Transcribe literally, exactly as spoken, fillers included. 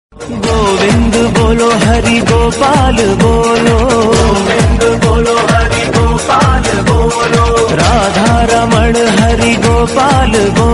गोविंद बोलो हरि गोपाल बोलो, गोविंद बोलो हरि गोपाल बोलो, राधा रमण हरि गोपाल बोलो।